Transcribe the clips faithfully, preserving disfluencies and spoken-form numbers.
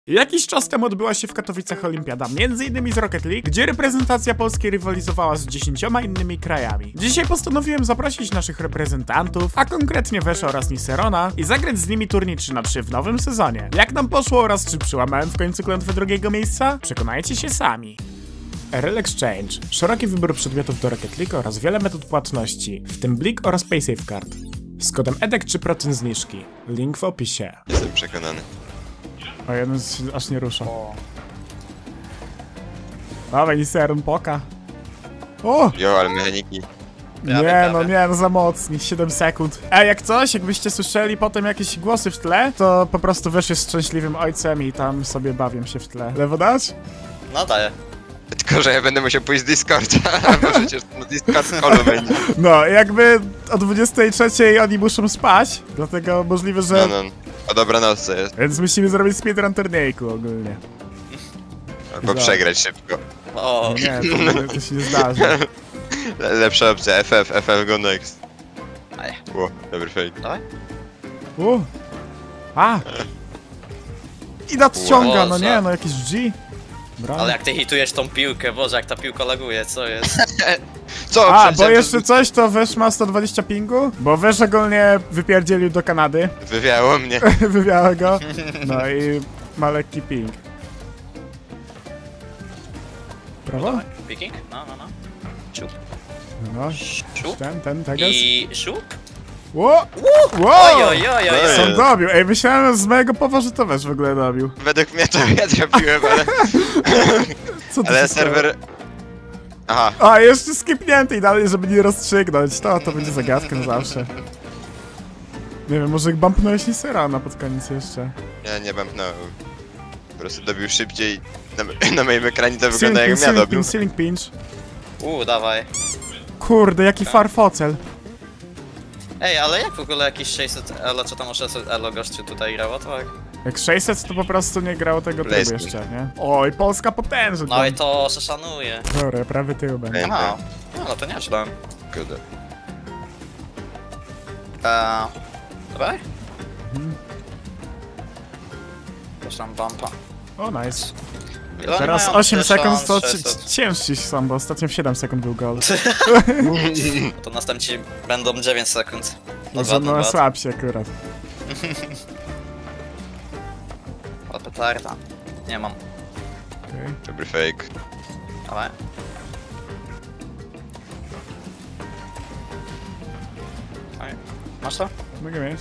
Jakiś czas temu odbyła się w Katowicach Olimpiada, między innymi z Rocket League, gdzie reprezentacja Polski rywalizowała z dziesięcioma innymi krajami. Dzisiaj postanowiłem zaprosić naszych reprezentantów, a konkretnie Wesza oraz Niserona, i zagrać z nimi turniej trzy na trzy w nowym sezonie. Jak nam poszło oraz czy przełamałem w końcu klątwę drugiego miejsca? Przekonajcie się sami. R L Exchange. Szeroki wybór przedmiotów do Rocket League oraz wiele metod płatności, w tym Blik oraz PaySafeCard. Z kodem E D E C trzy procent zniżki. Link w opisie. Jestem przekonany. O, jeden się aż nie rusza. Dawaj, Niseron, poka. O! Jo, ale mechaniki. Nie, no nie, no za mocni, siedem sekund. Ej, jak coś, jakbyście słyszeli potem jakieś głosy w tle, to po prostu Wesz jest szczęśliwym ojcem i tam sobie bawią się w tle. Lewo dać? No daję. Tylko, że ja będę musiał pójść z Discorda, bo przecież no Discord kolu będzie. No, jakby o dwudziestej trzeciej oni muszą spać, dlatego możliwe, że... No, no. O dobranoc co jest. Więc musimy zrobić speedrun turniejku ogólnie. Albo przegrać szybko. O, Nie, to, to się nie zdarzy. Le lepsza opcja, F F, F F go next. Aj. Ło, dobry fake. Dawaj. U. A! I nadciąga, no Boże. nie, no jakiś G. Brawo. Ale jak ty hitujesz tą piłkę, Boże, jak ta piłka laguje, co jest? Co? A, Przecież bo ja jeszcze to- coś, to Wesz ma sto dwadzieścia pingu? Bo Wesz ogólnie wypierdzielił do Kanady. Wywiało mnie. Wywiało go. No i ma lekki ping. Prawo? Picking? No, no, no. Szup. No, Szup. ten, ten, teges. I szup? Ło! Oj, Ło! oj, oj, oj, Oj. oj. Co dobił? Ej, myślałem z mojego powa, że to Wesz w ogóle dobił. Według mnie to ja trafiłem, ale... Co to Ale się stało? serwer... Aha. A, jeszcze skipnięty i dalej, żeby nie rozstrzygnąć. To, to będzie zagadka na zawsze. Nie wiem, może bumpnąłeś Niserona pod koniec jeszcze. Ja nie bumpnąłem. Po prostu dobił szybciej. Na, na moim ekranie to Ceiling wygląda pinch, jak ja ceiling dobił. pinch, ceiling pinch. Uuu, dawaj. Kurde, jaki farfocel. Ej, ale jak w ogóle jakieś sześćset elo, czy tam o sześćset elo gościu tutaj grało, tak? Jak sześćset to po prostu nie grało tego trybu Placement. jeszcze, nie? Oj, Polska potężna. No i to się szanuje. Dobra, prawy tył będzie. Aha, no, no to nieźle. Kurde. Eee, dawaj? Mhm. Też tam bumpa. O, nice. Ile oni Teraz mają? osiem sekund to sześćset. ciężsi są, bo ostatnio w siedem sekund był gol. To następci będą dziewięć sekund. No Może ładno, no ładno. słabsi akurat. Ale petarda. Nie mam. Okay. Dobry fake. Dawaj. Dawaj. Masz to? Mogę mieć.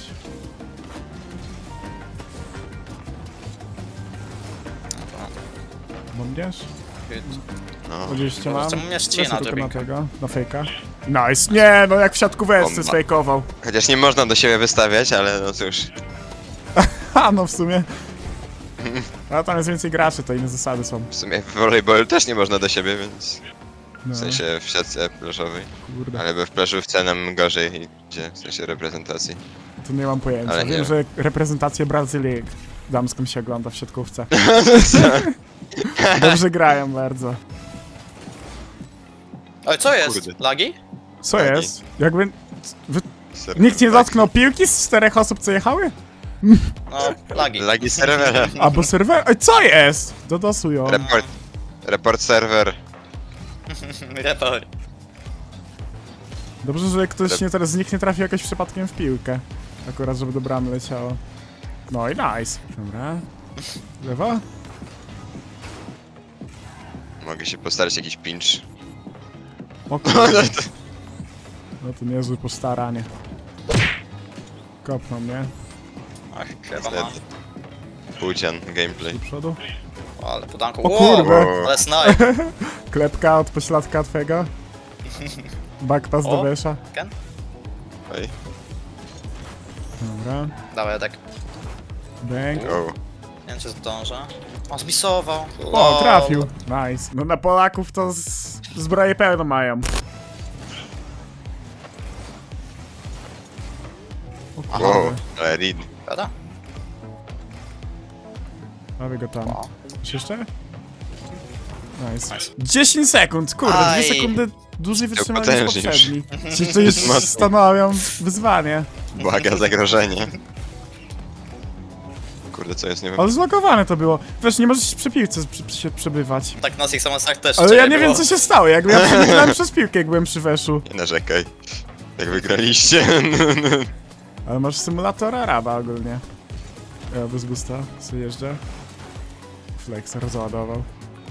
Bombiesz? No. Oczywiście mam. Czemu mnie Lecę ścina, tylko na Jebinka? tego, na fejka. Nice. Nie, no jak w siatku westy Bomba. sfejkował. Chociaż nie można do siebie wystawiać, ale no cóż. Ha, no w sumie. A tam jest więcej graczy, to inne zasady są. W sumie w volejballu też nie można do siebie, więc... No, W sensie w siatce plażowej. kurde. Ale we w plażówce nam gorzej idzie, w sensie reprezentacji. Tu nie mam pojęcia. Ale nie. Wiem, że reprezentację Brazylii damską się ogląda w siatkówce. Dobrze grają bardzo. Oj, co jest? Kurde. Lagi? Co Lagi. jest? Jakby... Wy... Serwer Nikt nie lagi. dotknął piłki z czterech osób, co jechały? No, lagi. Lagi serwera. Albo serwer... Ej, co jest? Dodosują. Report. Report serwer. Report. Dobrze, że ktoś Rep- nie, teraz z nich nie trafi jakoś przypadkiem w piłkę. Akurat, żeby do bramy leciało. No i nice. Dobra. Lewa? Mogę się postarać jakiś pinch. O kurde. No to niezłe postaranie. Kopnął mnie. Ach, chyba ma. Płcian gameplay. Do przodu. O, ale podanko. O Wow, kurde. ale snipe. Klepka od pośladka twego. Backpass do O. Wesza. Ken? Oj. Dobra. Dawaj, tak. Bang. O. Nie wiem, czy zdążę. O, zbisował. O, Lol. trafił. Nice. No na Polaków to z... zbroje pełno mają. O Wow, kurde. ale read. Prawda? Mamy go tam. O. Coś jeszcze? Nice. Nice. dziesięć sekund, kurde, Aj. dwie sekundy dłużej wytrzymali niż potężnie już. poprzedni. Ci to już Mocno. stanowią wyzwanie. Błaga zagrożenie. Kurde, co jest, nie wiem. Ale zlogowane to było. Wiesz, nie możesz przy piłce przy, się przebywać. Tak na tych samych też. Ale ja nie było. wiem, co się stało, jakby ja przebiegałem przez piłkę, jak byłem przy weszu. Nie narzekaj. Jak wygraliście. Ale masz symulator Araba ogólnie. Ja bez gusta sobie jeżdżę. Flex rozładował.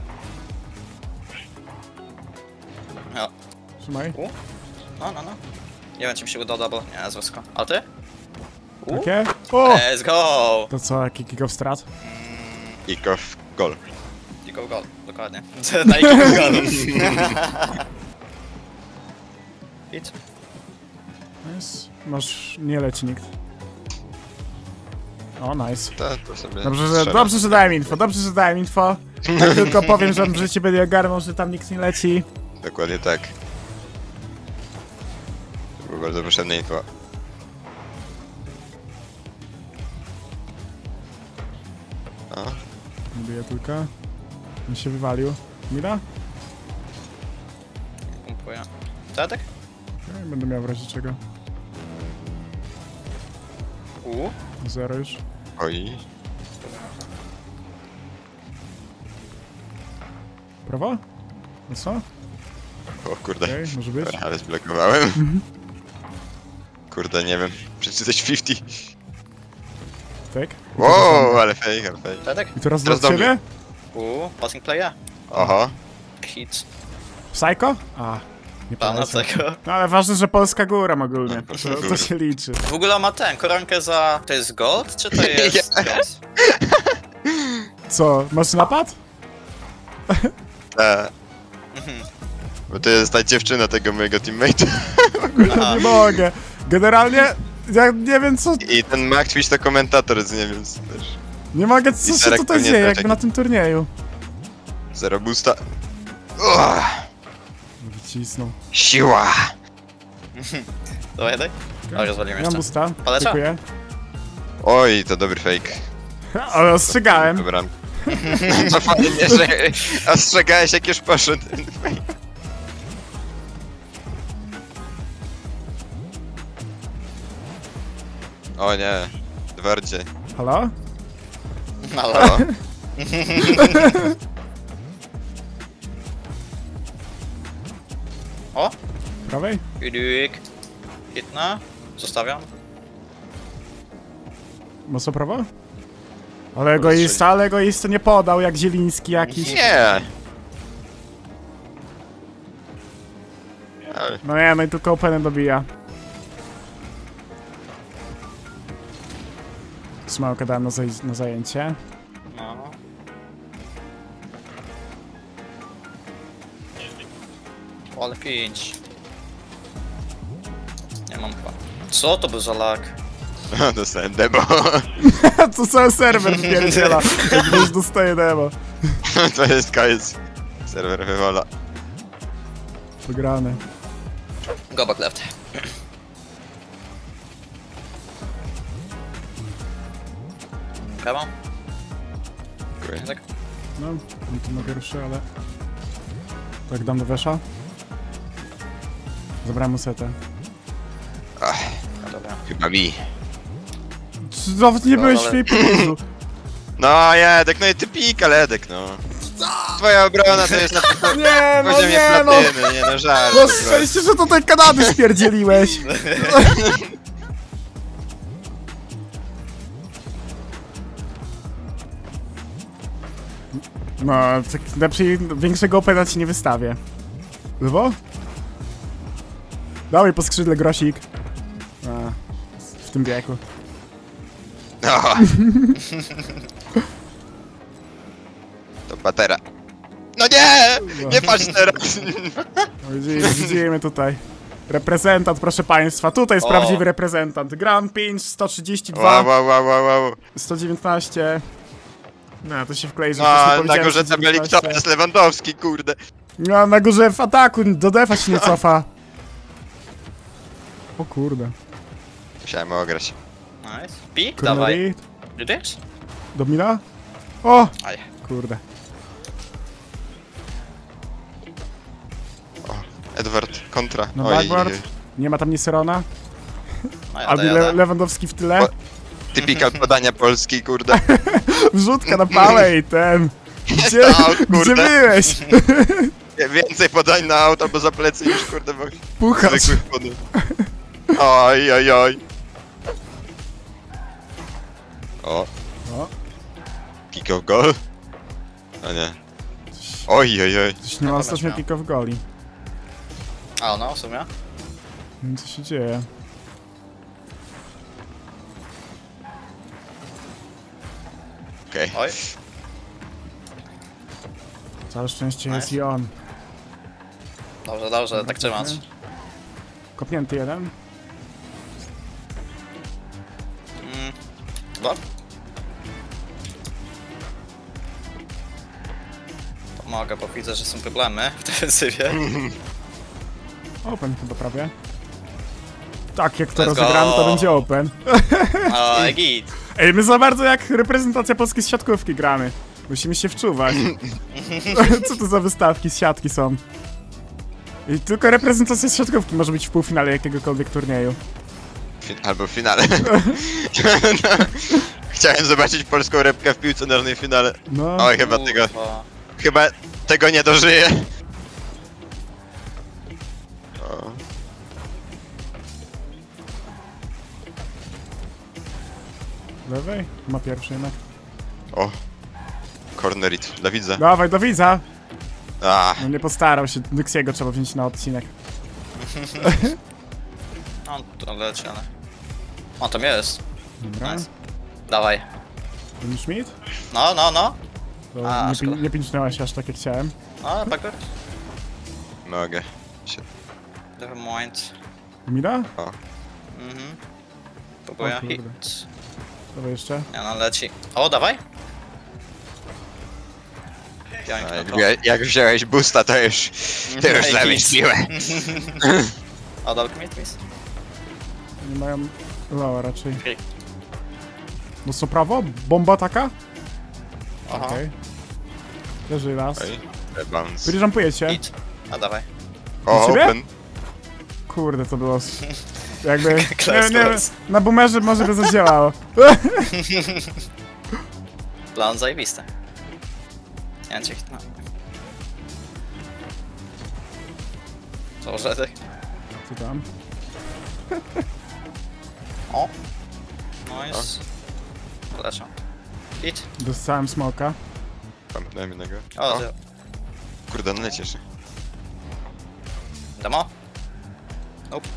No. Trzymaj. U? No, no, no. Nie wiem, czy mi się uda double. Nie, złysko. A ty? U? Takie? O! Let's go! To co, jaki kick-off strat? Kick-off, gol. Kick-off goal, dokładnie. Na kick-off goal. Hit. Nice. Masz... nie leci nikt. O, nice. To, to sobie Dobrze, że, strzelam. dobrze, że dałem info, dobrze, że dałem info. Jak tylko powiem, że w życiu będzie ogarnął, że tam nikt nie leci. Dokładnie tak. To było bardzo potrzebne info. O, Bije tylko. On się wywalił. Mira? Pumpuję. Tadek? Ja będę miał w razie czego. U. Zero już. oj. Prawo? No co? O kurde. Okej, okay, może być. Dobra, ale zblokowałem. Kurde, nie wiem. Przeczytać pięćdziesiąt. Fake? Wow, ale fake, ale fake. Tadek? I teraz Teraz do do ciebie? U. Passing playa. Oho. Hit. Psycho? A, nie Pana pamiętam. tego. No ale ważne, że Polska góra ogólnie. No, To, Polska to góra. się liczy. W ogóle ma ten, koronkę za... To jest gold, czy to jest brąz? Co, masz napad? E, bo to jest ta dziewczyna tego mojego teammate'a. Aha. Nie mogę. Generalnie, ja nie wiem co... I ten McTwish to komentator z nim, więc też. Nie mogę, co I się Serek tutaj pewnie dzieje, też jakby na tym turnieju. Zero boosta. Uch, Wycisnął. siła! Dawaj, daj. O, rozwaliłem Mam jeszcze. busta. Poleca? Dziękuję. Oj, to dobry fake. Ale ostrzegałem. Dobra. No fajnie, że ostrzegałeś jak już poszedł ten fake. O nie, bardziej. Halo? Halo. O, O! Prawej? Idyk. Hitna. Zostawiam. Mocno prawo? Ale egoista, ale egoista nie podał, jak Zieliński jakiś. nie! Ale No nie, no i tylko openem dobija. Smałkę dałem na, zaj na zajęcie. No. O, ale pięć. Nie mam chyba. Co to był za lag? dostałem demo. To cały serwer wpierdziela, jak już dostaje demo. To jest koniec. Serwer wywola. Wygrany. Go back left. Prawo? Dziękuję. Tak? No, nie to mogę ruszy, ale... Tak, dam do wesza. Zabrałem mu setę. Ach, No dobra. chyba mi. Nawet nie No, byłeś ale- w jej podróżu. No Jedek, no i ty pika Ledek, no. Twoja obrona to jest na Nie, no poziomie nie, no! platyny, nie no żart. No po prostu. szczęście, że tutaj Kanady spierdzieliłeś. No, tak lepiej większego opena ci nie wystawię. Lewo? Dawaj po skrzydle, grosik. A, w tym wieku. No. To patera. No nie! Nie patrz teraz! No, widzimy, widzimy tutaj. Reprezentant, proszę państwa. Tutaj jest O. prawdziwy reprezentant. Grand pięć, sto trzydzieści dwa, Wow, wow, wow, wow, wow. sto dziewiętnaście. No, to się wklei, że No, wcześniej na powiedziałem górze sto tabeli dziewiętnaście. kto jest Lewandowski, kurde. No, na górze w ataku, do defa się nie cofa. O kurde. Musiałem ograć. Nice. Pik? Dawaj. Cornery, Idysz? Domina? O! Aj. Kurde. Edward, kontra. No Oj, backboard. Nie ma tam Nieserona. No Albo jadę, Le jadę. Lewandowski w tyle. O. typical podania Polski, kurde. Wrzutka na pałę i ten. Gdzie, Aut, gdzie kurde. byłeś? Więcej podań na auto albo za plecy niż kurde bo Puchacz. zwykłych podań. Oj, oj, oj. O. O. Kick of goal. A nie. Oj, oj, oj. Coś nie ma ostatnio kick of goli. A no, w sumie. Co się dzieje? Okej. Oj. Całe szczęście jest Nice. i on. Dobrze, dobrze, tak trzymać. Kopnięty jeden. Mm. Bo? Pomogę, bo widzę, że są problemy w defensywie. Open chyba prawie. Tak, jak to Let's rozegramy, to go. będzie open. O, git. Ej, my za bardzo jak reprezentacja polskiej z siatkówki gramy. Musimy się wczuwać. Co to za wystawki z siatki są? I tylko reprezentacja z siatkówki może być w półfinale jakiegokolwiek turnieju. Fin albo w finale. Chciałem zobaczyć polską repkę w piłce nożnej w finale. No, Oj, chyba tego. Kurwa. Chyba tego nie dożyję. O. lewej? Ma pierwszy jednak. O. Corner it dla widza. Dawaj, do widza! A. No nie postarał się, Nyxiego trzeba wziąć na odcinek. On to leci, ale... O, tam jest. Dobra. Nice. Dawaj. Ten Schmidt? No, no, no. To A, nie, szkoda. pi nie pinchnęłaś aż tak jak chciałem. No, backward. Mogę. Się. Never mind. Mida? Mhm. Próbuję O kurde. hit. Dawaj jeszcze. Nie no, leci. O, dawaj. Ja A, nie jak, to. wziąłeś- jak wziąłeś boosta, to już. To już Ej, zamyśliłe. O, double commit, miss. Nie mają loa raczej. Free. Mocno prawo? Bomba taka? Aha. Okej. Leży raz. Oj. Rebounds. Wyrampujecie. Hit. A, dawaj. O, ciebie? open. Kurde, to było... s- Jakby... Nie, Klas, nie, klas. na boomerze może by zadziałało. Plan zajebisty. Nie cię hitnę. Co, Żedek? Co tam? O. Nice. Leczę. Hit. Dostałem smoka. Tam, dałem jednego. O, O, zero. kurde, no lecisz. Demo? Nope.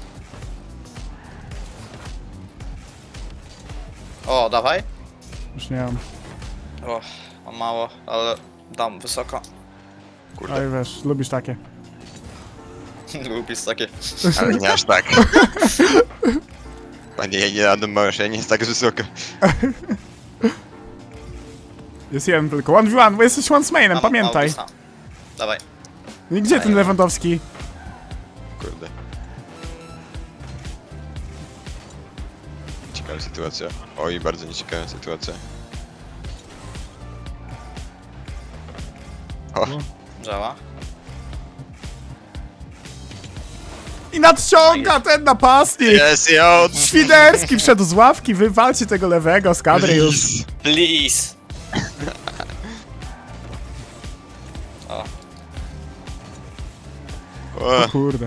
O, dawaj. Już nie mam. O, mam mało, ale dam wysoko. Kurde, Oj, wiesz, lubisz takie. Lubisz takie. ale nie aż tak. Panie, ja nie Adam Małysz, ja nie jest tak wysoko. Jest jeden tylko. one v one, bo jesteś one z mainem, Mam pamiętaj. mało dysta. Dawaj. No i gdzie ten Ej. Lewandowski? Kurde. Ciekawa sytuacja. Oj, bardzo nieciekawa sytuacja. O, Działa. I nadciąga ten napastnik! jest i on! Świderski wszedł z ławki, wywalcie tego lewego z kadry już. Please. O, O, O kurde.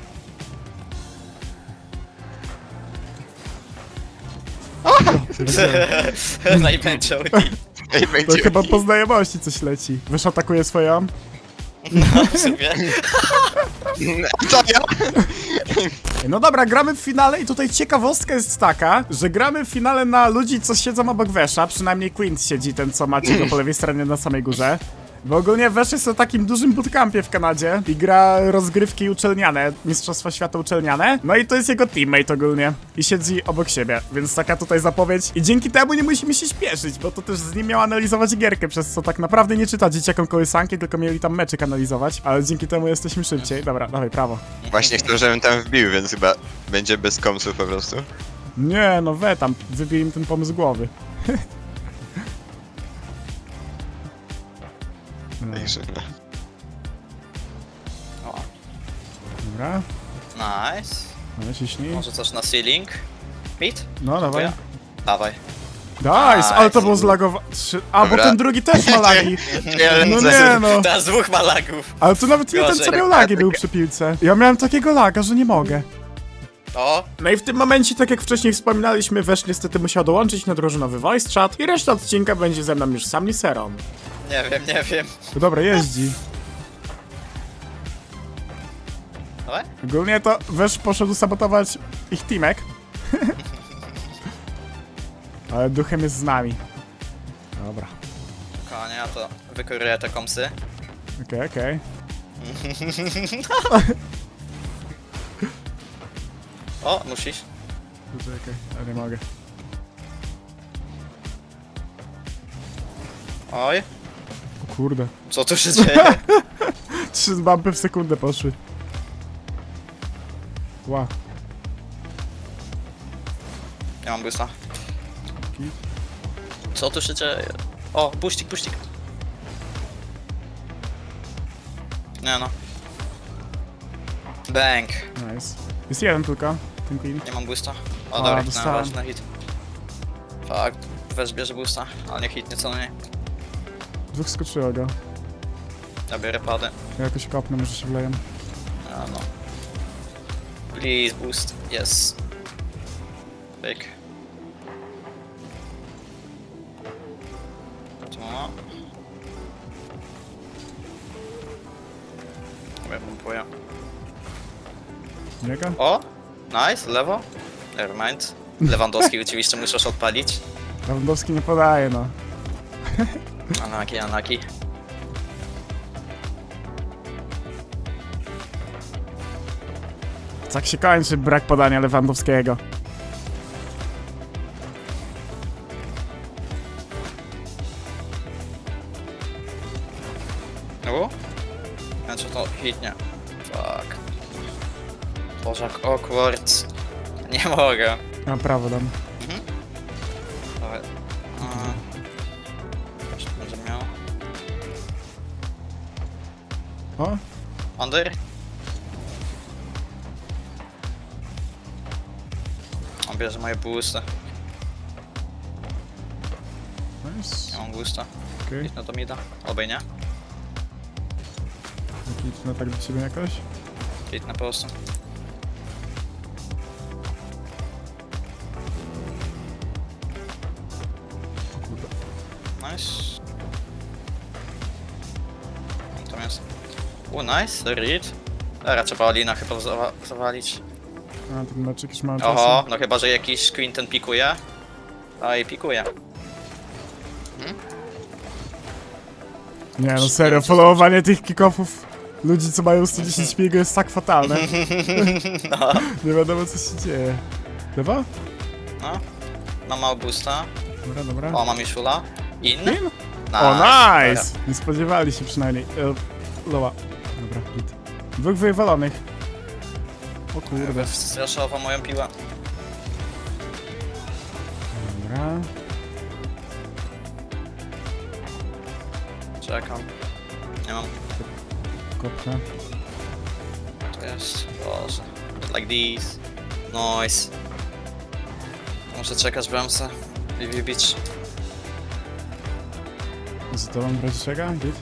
najpędział. ej, To będzie. chyba po znajomości coś leci. Wysz atakuje swoją. No, w sumie. Co ja? No dobra, gramy w finale i tutaj ciekawostka jest taka, że gramy w finale na ludzi, co siedzą obok Wesza, przynajmniej Quint siedzi, ten co macie go po lewej stronie na samej górze. Bo ogólnie Wesz jest na takim dużym bootcampie w Kanadzie i gra rozgrywki uczelniane, Mistrzostwa Świata uczelniane. No i to jest jego teammate ogólnie i siedzi obok siebie, więc taka tutaj zapowiedź. I dzięki temu nie musimy się śpieszyć, bo to też z nim miał analizować gierkę, przez co tak naprawdę nie czyta dzieciakom kołysanki, tylko mieli tam meczyk analizować, ale dzięki temu jesteśmy szybciej. Dobra, dawaj, prawo. Właśnie chcę, żebym tam wbił, więc chyba będzie bez komsów po prostu. Nie, no we tam, wybij im ten pomysł z głowy. No, Także, no. O, dobra, nice. no ciśnij. Może coś na ceiling? Hit? No dawaj. Dawaj. Nice, ale to Nice. było zlagowane. A, bo Dobra. ten drugi też ma lagi. Ja No ręce. nie no. Teraz dwóch ma lagów. Ale to nawet nie ten, co Gorzej. miał lagi, był przy piłce. Ja miałem takiego laga, że nie mogę. O, No i w tym momencie, tak jak wcześniej wspominaliśmy, Wesz niestety musiał dołączyć na drużynowy voice chat i reszta odcinka będzie ze mną już sam Niserą. nie wiem, nie wiem. No dobra, jeździ. Dawaj? Ogólnie to Wesz poszedł sabotować ich teamek. Ale duchem jest z nami. Dobra. Konie, ja to wykoruję te komsy. Okej, okej. O, musisz. Czekaj, ale nie mogę. Oj, O kurde. co tu się dzieje? Trzy bumpy w sekundę poszły. Ła. Ja mam boosta. Co tu się dzieje? O, puścik, puścik. Nie no. Bang. Nice. Jest jeden tylko. Ten Queen. Nie mam boosta. O, A, dobra, no, dostałem. ważny hit. Fuck, weź bierze boosta, ale nie hitnie co najmniej. Dwóch skoczyło go. Ja biorę pady. Ja jakoś kopnę, może się wleję. A no. Please boost, yes. Pyk. Tu. Ja pompuję. Niego? O! Nice, lewo. Nevermind. Lewandowski oczywiście musisz odpalić. Lewandowski nie podaje, no. Anaki, Anaki. Tak się kończy brak podania Lewandowskiego. U? Znaczy to hitnie. Fuck. Boże, jak awkward. Nie mogę. A prawo dam. Dawaj. A. Jeszcze będzie miał. O, Under? On bierze moje boosty. nice. Ja mam boosta. Okej. Idź na to mida. Albo i nie. Okay. Na tak do ciebie jakoś? Idź na po prostu. O kurde. Nice. On tam jest. U, nice, read. Teraz trzeba Alina chyba zawa zawalić. A, ten mecz jakiś mały czasu. Oho, no chyba, że jakiś Quinten pikuje. A i pikuje. Nie no serio, followowanie tych kickoffów ludzi, co mają sto dziesięć ping jest tak fatalne. No, Nie wiadomo co się dzieje. Chyba? no. Mam mało boosta. Dobra, dobra. O, mam już fulla. In? In? Nice. O, nice! Nie spodziewali się przynajmniej. E, Loa. Dobra, hit. Dwóch wywalonych. O kurde. Kurde. Straszował moją piłę. Dobra. Czekam. Nie mam. Kopka. To jest. Boże. Like this. Nice. Muszę czekać bramce. B B Beach. Z tobą brać czeka? Git.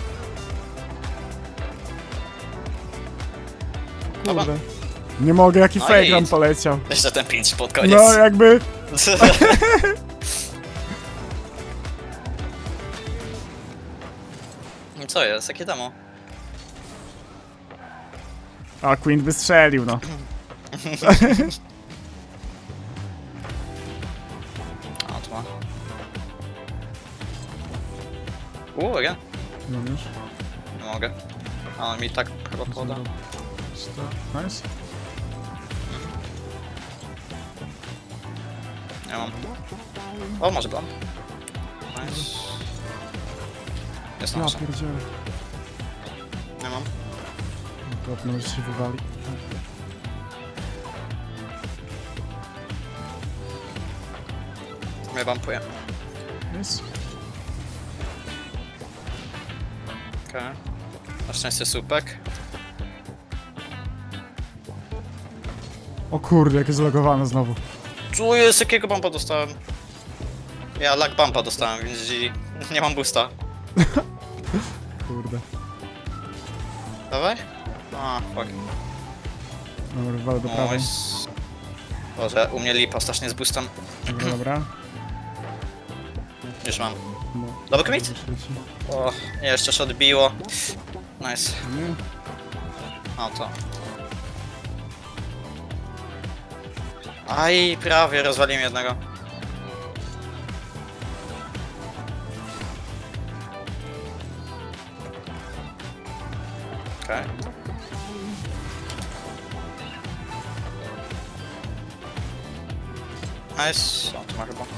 Dobra. Kurde. Nie mogę, jaki No fake i- nam poleciał. Jeszcze ten pinch pod koniec. No jakby... Co jest? Jakie demo? A, Queen by strzelił, no. A, tu ma. Uuu, again? No już. Nie mogę. A on mi tak chyba poda. Nice. Nie mam. O, może plan. Nice. Jest Ja nasza. pierdzielę. Nie mam. Kopno, że się wywali. Mnie bumpuję. Jest. Okej. Okay. Na szczęście słupek. O kurde, jakie zlogowane znowu. Tu jest, jakiego bumpa dostałem. Ja lag bumpa dostałem, więc nie mam boosta. Kurde. Dawaj? A, fuck. Dobra, walę do prawej. Nice. Boże, u mnie lipa strasznie z boostem. Dobra, dobra. Już mam. No. Double commit? O, nie, jeszcze się odbiło. Nice. Nie. O, to. Aj, prawie rozwaliłem jednego. Okej. Okay. Nice. O, to ma chyba.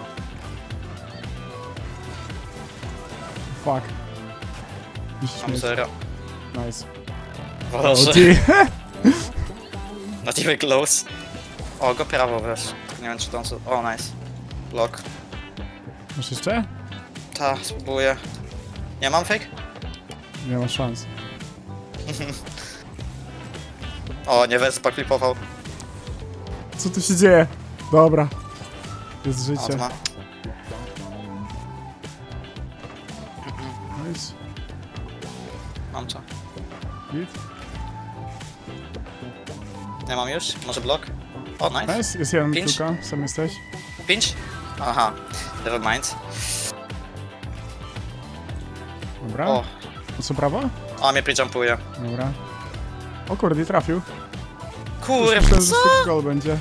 Fuck. Musisz Mam mieć. zero. Nice. Boże. O, ty. Not even close. O, go prawo wiesz. Nie wiem czy to on... co- O, nice. Lock. Masz jeszcze? Ta, spróbuję. Nie mam fake? Nie ma szans. O, nie Wespa klipował. Co tu się dzieje? Dobra. Jest O, życie. to ma. Nice. Mam to. Git. Nie mam już? Może blok? O, nice. Nice. Jest jeden Pięć? tylko. Sam jesteś. Pinch? Aha. Never mind. Dobra. O, O co prawo? a mnie pre-jumpuje. Dobra. O kurde, nie trafił. Kurwa, Myślałem, że co? fake goal będzie.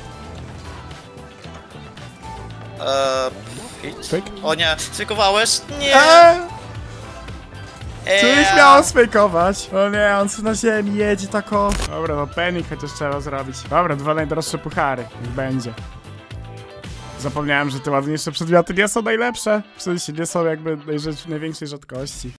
Eee, hit? Fake? O nie, zwykowałeś? Nie! Eee! Eee! Coś miało sfejkować. O nie, on tu na ziemi jedzie tako. Dobra, no panic chociaż trzeba zrobić. Dobra, dwa najdroższe puchary. Niech będzie. Zapomniałem, że te ładniejsze przedmioty nie są najlepsze. W sensie nie są jakby najrzecz- największej rzadkości.